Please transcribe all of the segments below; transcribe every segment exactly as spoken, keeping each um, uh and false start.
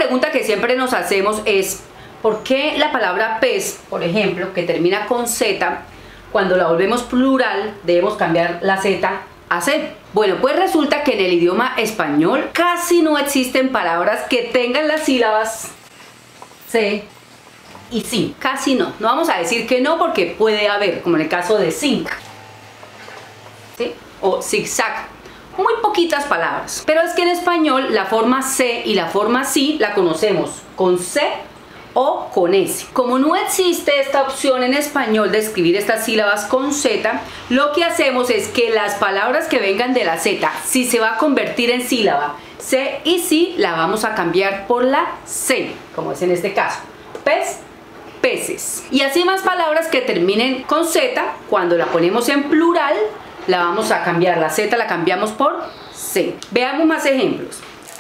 pregunta que siempre nos hacemos es ¿por qué la palabra pez, por ejemplo, que termina con Z, cuando la volvemos plural debemos cambiar la Z a C? Bueno, pues resulta que en el idioma español casi no existen palabras que tengan las sílabas C y sí, casi no. No vamos a decir que no porque puede haber, como en el caso de zinc, ¿sí? O zigzag. Muy poquitas palabras. Pero es que en español la forma C y la forma sí la conocemos con C o con S. Como no existe esta opción en español de escribir estas sílabas con Z, lo que hacemos es que las palabras que vengan de la Z, si se va a convertir en sílaba C y sí, la vamos a cambiar por la C, como es en este caso. Pez, peces. Y así más palabras que terminen con Z, cuando la ponemos en plural, la vamos a cambiar, la Z la cambiamos por C. Veamos más ejemplos.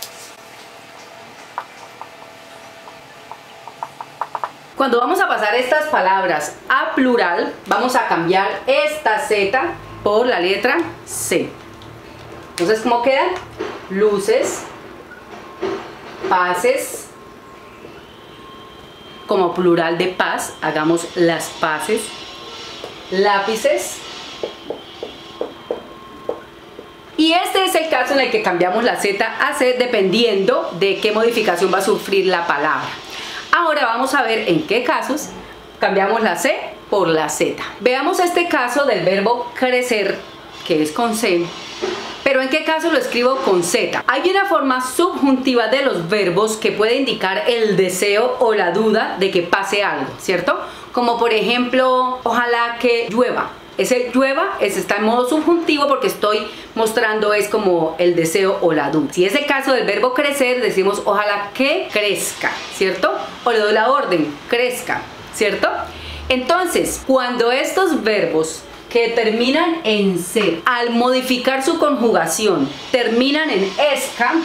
Cuando vamos a pasar estas palabras a plural, vamos a cambiar esta Z por la letra C. Entonces, ¿cómo quedan? Luces, paces, como plural de paz, hagamos las paces, lápices. Y este es el caso en el que cambiamos la Z a C dependiendo de qué modificación va a sufrir la palabra. Ahora vamos a ver en qué casos cambiamos la C por la Z. Veamos este caso del verbo crecer, que es con C, pero en qué caso lo escribo con Z. Hay una forma subjuntiva de los verbos que puede indicar el deseo o la duda de que pase algo, ¿cierto? Como por ejemplo, ojalá que llueva. Ese llueva ese está en modo subjuntivo porque estoy mostrando es como el deseo o la duda. Si es el caso del verbo crecer, decimos ojalá que crezca, ¿cierto? O le doy la orden, crezca, ¿cierto? Entonces, cuando estos verbos que terminan en ser, al modificar su conjugación, terminan en esca,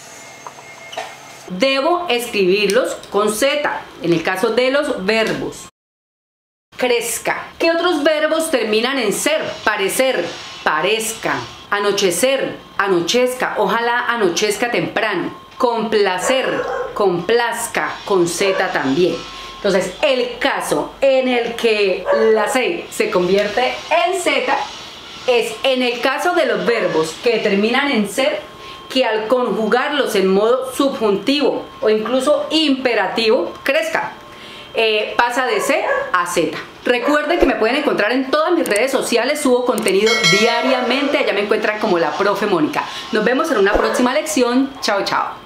debo escribirlos con Z, en el caso de los verbos. Crezca. ¿Qué otros verbos terminan en ser? Parecer, parezca. Anochecer, anochezca. Ojalá anochezca temprano. Complacer, complazca, con Z también. Entonces, el caso en el que la C se convierte en Z es en el caso de los verbos que terminan en ser, que al conjugarlos en modo subjuntivo o incluso imperativo, crezca. Eh, pasa de C a Z. Recuerden que me pueden encontrar en todas mis redes sociales, subo contenido diariamente, allá me encuentran como la profe Mónica. Nos vemos en una próxima lección. Chao, chao.